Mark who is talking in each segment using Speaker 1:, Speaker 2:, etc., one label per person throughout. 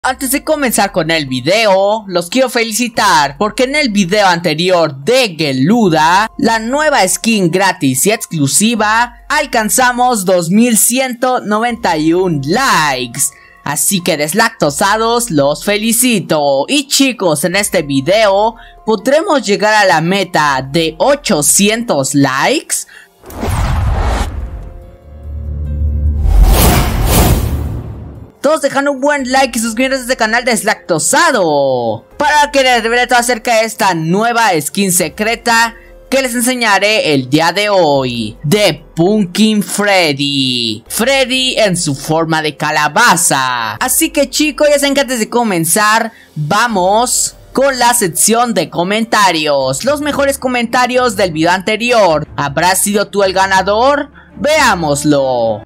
Speaker 1: Antes de comenzar con el video, los quiero felicitar porque en el video anterior de Geluda, la nueva skin gratis y exclusiva, alcanzamos 2191 likes. Así que deslactosados, los felicito. Y chicos, en este video podremos llegar a la meta de 800 likes. Todos dejando un buen like y suscribiéndose a este canal deslactosado para que les revele todo acerca de esta nueva skin secreta que les enseñaré el día de hoy, de Pumpkin Freddy. Freddy en su forma de calabaza. Así que chicos, ya saben que antes de comenzar, vamos con la sección de comentarios. Los mejores comentarios del video anterior. ¿Habrás sido tú el ganador? Veámoslo.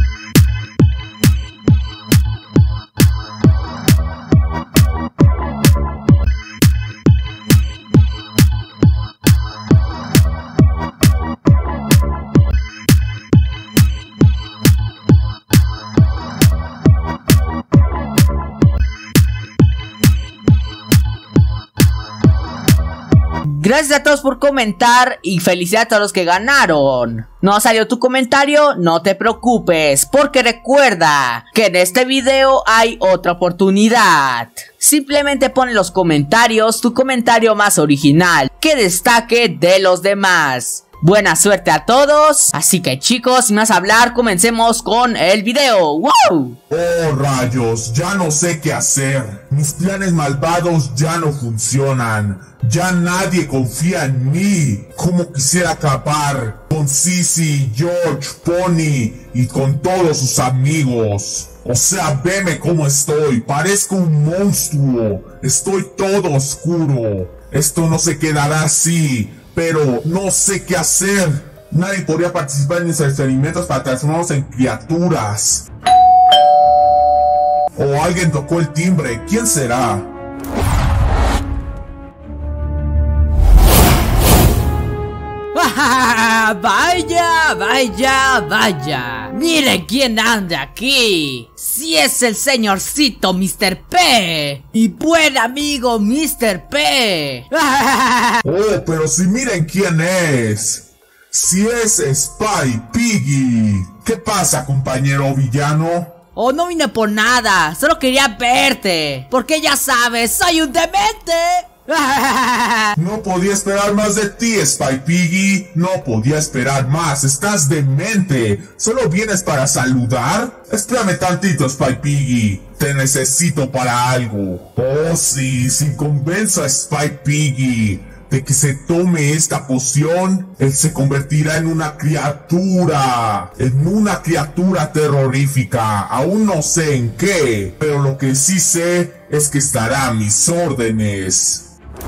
Speaker 1: Gracias a todos por comentar y felicidades a todos los que ganaron. ¿No salió tu comentario? No te preocupes, porque recuerda que en este video hay otra oportunidad. Simplemente pon en los comentarios tu comentario más original que destaque de los demás. Buena suerte a todos, así que chicos, sin más hablar, comencemos con el video. ¡Wow!
Speaker 2: Oh rayos, ya no sé qué hacer. Mis planes malvados ya no funcionan. Ya nadie confía en mí. Como quisiera acabar con Sissy, George, Pony y con todos sus amigos. O sea, veme cómo estoy. Parezco un monstruo. Estoy todo oscuro. Esto no se quedará así. Pero no sé qué hacer. Nadie podría participar en mis experimentos para transformarnos en criaturas. O alguien tocó el timbre. ¿Quién será?
Speaker 1: Vaya, vaya, vaya. Miren quién anda aquí. Si es el señorcito Mr. P. Mi buen amigo Mr. P.
Speaker 2: Oh, pero si miren quién es. Si es Spy Piggy. ¿Qué pasa, compañero villano?
Speaker 1: Oh, no vine por nada. Solo quería verte. Porque ya sabes, soy un demente.
Speaker 2: No podía esperar más de ti, Spy Piggy. No podía esperar más. Estás demente. ¿Solo vienes para saludar? Espérame tantito, Spy Piggy. Te necesito para algo. Oh sí, si convenzo a Spy Piggy de que se tome esta poción, él se convertirá en una criatura. En una criatura terrorífica. Aún no sé en qué, pero lo que sí sé es que estará a mis órdenes.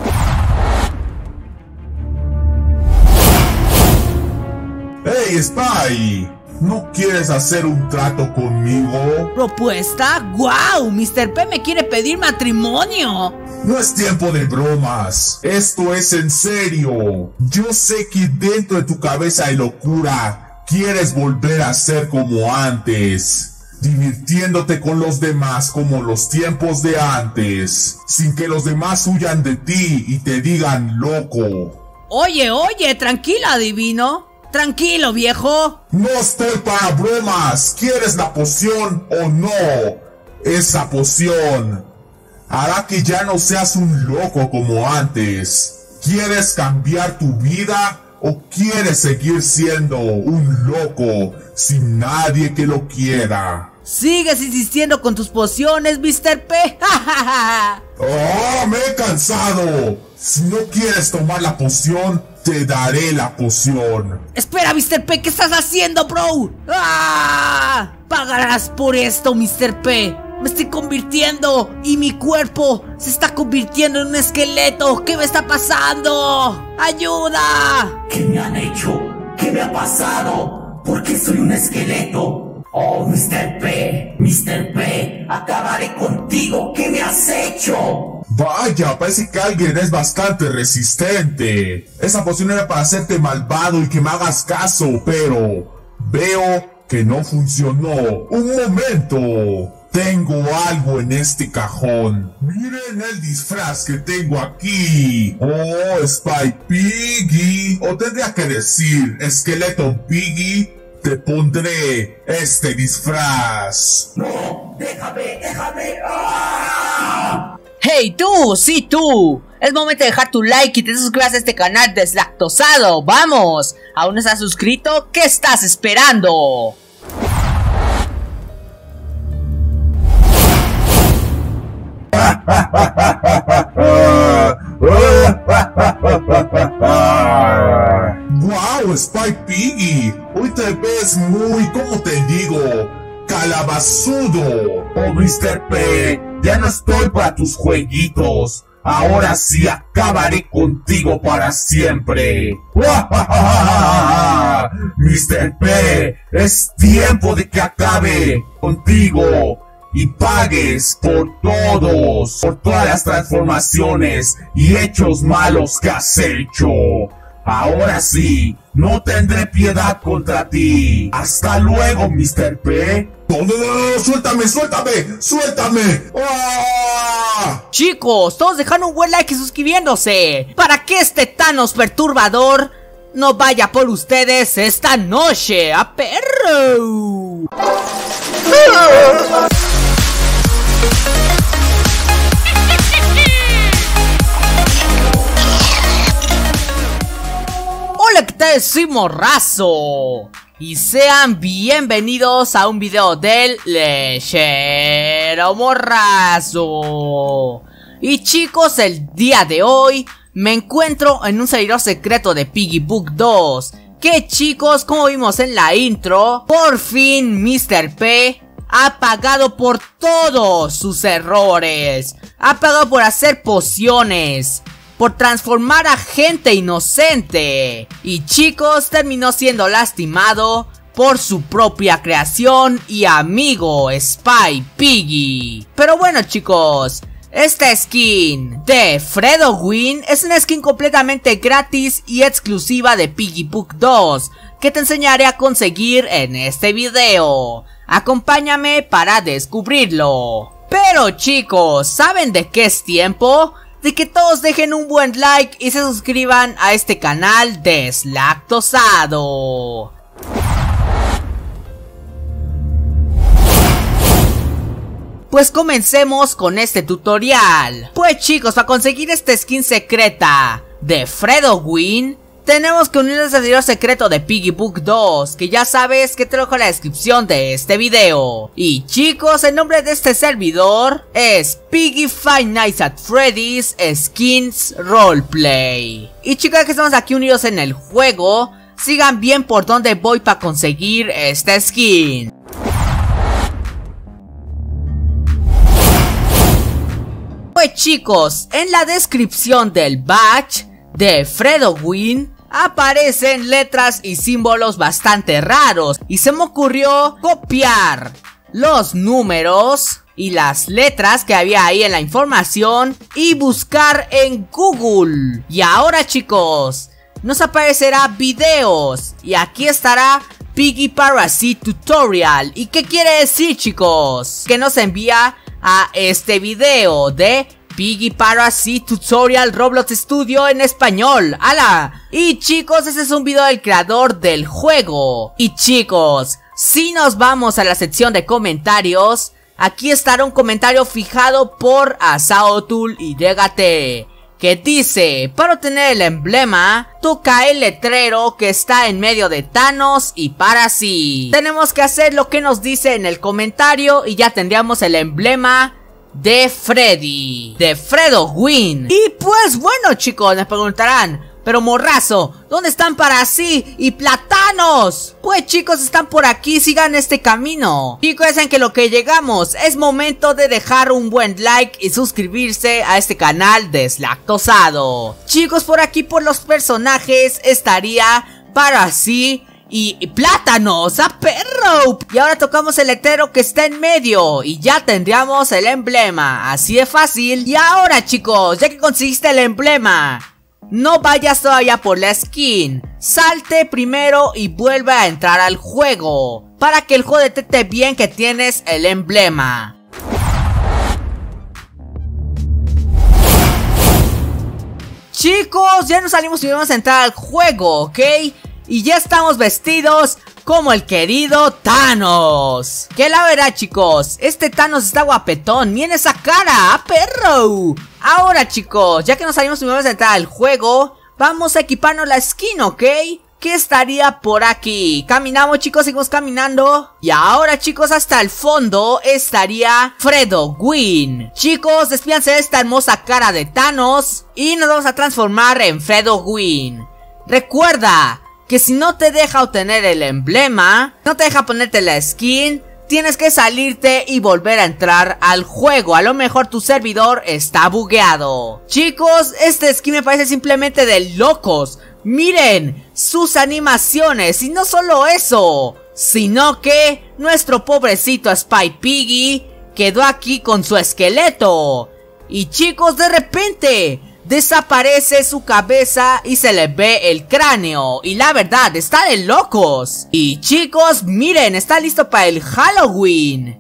Speaker 2: ¡Hey, Spy! ¿No quieres hacer un trato conmigo?
Speaker 1: ¿Propuesta? ¡Guau! Mr. P me quiere pedir matrimonio.
Speaker 2: No es tiempo de bromas. Esto es en serio. Yo sé que dentro de tu cabeza hay locura. Quieres volver a ser como antes. Divirtiéndote con los demás como los tiempos de antes. Sin que los demás huyan de ti y te digan loco.
Speaker 1: Oye, tranquila, divino. Tranquilo, viejo.
Speaker 2: No estoy para bromas. ¿Quieres la poción o no? Esa poción hará que ya no seas un loco como antes. ¿Quieres cambiar tu vida o quieres seguir siendo un loco sin nadie que lo quiera?
Speaker 1: Sigues insistiendo con tus pociones, Mr. P.
Speaker 2: ¡Oh, me he cansado! Si no quieres tomar la poción, te daré la poción.
Speaker 1: Espera, Mr. P, ¿qué estás haciendo, bro? ¡Ah! Pagarás por esto, Mr. P. Me estoy convirtiendo y mi cuerpo se está convirtiendo en un esqueleto. ¿Qué me está pasando? ¡Ayuda!
Speaker 3: ¿Qué me han hecho? ¿Qué me ha pasado? ¿Por qué soy un esqueleto? Oh, Mr. P, acabaré contigo. ¿Qué me has hecho?
Speaker 2: Vaya, parece que alguien es bastante resistente. Esa poción era para hacerte malvado y que me hagas caso, pero veo que no funcionó. Un momento. Tengo algo en este cajón. Miren el disfraz que tengo aquí. Oh, Spy Piggy. O tendría que decir, Skeleton Piggy. Te pondré este disfraz.
Speaker 3: No, déjame. ¡Ah!
Speaker 1: ¡Hey tú! ¡Sí tú! Es momento de dejar tu like y te suscribas a este canal deslactosado. ¡Vamos! ¿Aún no estás suscrito? ¿Qué estás esperando?
Speaker 2: ¡Wow, Spy Piggy! Hoy te ves muy, ¿cómo te digo? Calabazudo.
Speaker 3: Oh, Mr. P, ya no estoy para tus jueguitos. Ahora sí acabaré contigo para siempre. Mr. P, es tiempo de que acabe contigo y pagues por todas las transformaciones y hechos malos que has hecho. Ahora sí, no tendré piedad contra ti. Hasta luego, Mr. P.
Speaker 2: No, suéltame. ¡Ah!
Speaker 1: Chicos, todos dejan un buen like y suscribiéndose para que este Thanos perturbador no vaya por ustedes esta noche. ¡A perro! Hola, ¿qué tal? Soy Morrazo y sean bienvenidos a un video del Lechero Morrazo. Y chicos, el día de hoy me encuentro en un servidor secreto de Piggy Book 2. Que chicos, como vimos en la intro, por fin Mr. P ha pagado por todos sus errores. Ha pagado por hacer pociones, por transformar a gente inocente. Y chicos, terminó siendo lastimado por su propia creación y amigo Spy Piggy. Pero bueno chicos, esta skin de Fredowin es una skin completamente gratis y exclusiva de Piggy Book 2, que te enseñaré a conseguir en este video. Acompáñame para descubrirlo. Pero chicos, ¿saben de qué es tiempo? De que todos dejen un buen like y se suscriban a este canal deslactosado. Pues comencemos con este tutorial. Pues chicos, para conseguir esta skin secreta de Fredowin, tenemos que unirnos al servidor secreto de Piggy Book 2, que ya sabes que te lo dejo en la descripción de este video. Y chicos, el nombre de este servidor es Piggy Five Nights at Freddy's Skins Roleplay. Y chicos, que estamos aquí unidos en el juego, sigan bien por donde voy para conseguir esta skin. Pues chicos, en la descripción del badge de Fredowin aparecen letras y símbolos bastante raros, y se me ocurrió copiar los números y las letras que había ahí en la información y buscar en Google. Y ahora chicos, nos aparecerá videos y aquí estará Piggy Parasite Tutorial. ¿Y qué quiere decir chicos? Que nos envía a este video de Piggy Parasite Tutorial Roblox Studio en español. ¡Hala! Y chicos, ese es un video del creador del juego. Y chicos, si nos vamos a la sección de comentarios, aquí estará un comentario fijado por Asaotul y Dégate, que dice: para obtener el emblema, toca el letrero que está en medio de Thanos y Parasite. Tenemos que hacer lo que nos dice en el comentario y ya tendríamos el emblema de Freddy, de Fredowin. Y pues bueno chicos, me preguntarán: pero Morrazo, ¿dónde están Parasite y Platanos? Pues chicos, están por aquí, sigan este camino. Chicos, saben que lo que llegamos, es momento de dejar un buen like y suscribirse a este canal deslactosado. Chicos, por aquí por los personajes estaría Parasite y Plátanos, ¡a perro! Y ahora tocamos el letrero que está en medio y ya tendríamos el emblema, así de fácil. Y ahora chicos, ya que conseguiste el emblema, no vayas todavía por la skin, salte primero y vuelve a entrar al juego, para que el juego detecte bien que tienes el emblema. chicos, ya nos salimos y vamos a entrar al juego, ¿ok? Y ya estamos vestidos como el querido Thanos. Que la verdad, chicos, este Thanos está guapetón. Miren esa cara, ¡ah, perro! Ahora, chicos, ya que nos salimos y vamos a entrar al juego, vamos a equiparnos la skin, ¿ok? ¿Qué estaría por aquí? Caminamos, chicos, seguimos caminando. Y ahora, chicos, hasta el fondo estaría Fredo Gwyn. Chicos, despídanse de esta hermosa cara de Thanos y nos vamos a transformar en Fredo Gwyn. Recuerda que si no te deja obtener el emblema, no te deja ponerte la skin, tienes que salirte y volver a entrar al juego. A lo mejor tu servidor está bugueado. Chicos, este skin me parece simplemente de locos. Miren sus animaciones, y no solo eso, sino que nuestro pobrecito Spike Piggy quedó aquí con su esqueleto. Y chicos, de repente desaparece su cabeza y se le ve el cráneo. Y la verdad, está de locos. Y chicos, miren, está listo para el Halloween.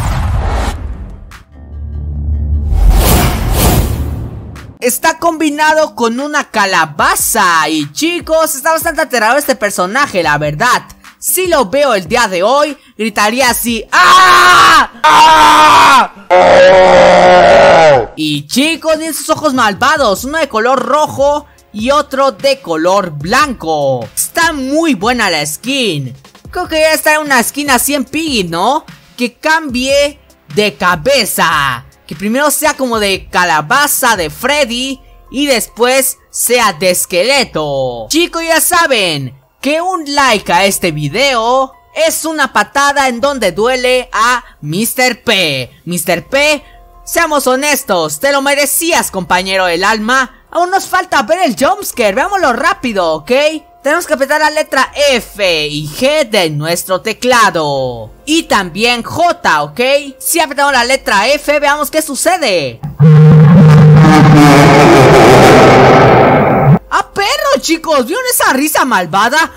Speaker 1: Está combinado con una calabaza. Y chicos, está bastante aterrador este personaje, la verdad. Si lo veo el día de hoy, gritaría así: ¡ah! ¡Ah! Y chicos, miren sus ojos malvados, uno de color rojo y otro de color blanco. Está muy buena la skin. Creo que ya está una skin así en Piggy, ¿no? Que cambie de cabeza. Que primero sea como de calabaza de Freddy y después sea de esqueleto. Chicos, ya saben que un like a este video es una patada en donde duele a Mr. P. Mr. P, seamos honestos, te lo merecías, compañero del alma. Aún nos falta ver el jumpscare, veámoslo rápido, ¿ok? Tenemos que apretar la letra F y G de nuestro teclado. Y también J, ¿ok? Si apretamos la letra F, veamos qué sucede. ¡Ah, perro, chicos! ¿Vieron esa risa malvada?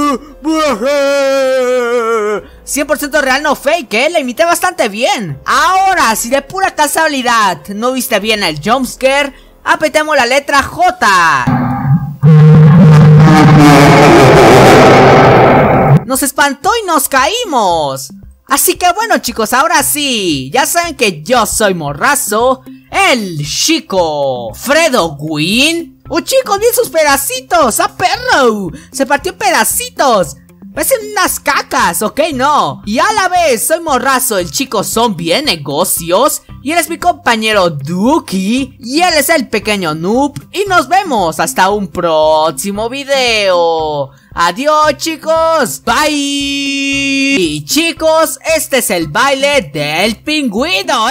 Speaker 1: 100% real, no fake, ¿eh? La imité bastante bien. Ahora, si de pura casualidad no viste bien el jumpscare, apretemos la letra J. Nos espantó y nos caímos. Así que bueno, chicos, ahora sí, ya saben que yo soy Morrazo, el chico Fredo Gwyn. Chicos, miren sus pedacitos. ¡Ah, perro! Se partió en pedacitos. Parecen unas cacas, ¿ok? No. Y a la vez, soy Morrazo, el chico zombie de negocios. Y él es mi compañero Duki. Y él es el pequeño noob. Y nos vemos hasta un próximo video. Adiós, chicos. Bye. Y chicos, este es el baile del pingüino.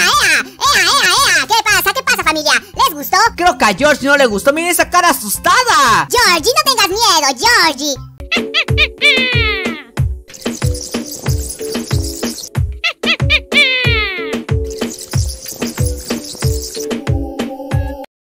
Speaker 4: ¿Qué pasa, familia? ¿Les gustó?
Speaker 1: Creo que a George no le gustó. Miren esa cara asustada.
Speaker 4: Georgie, no tengas miedo, Georgie.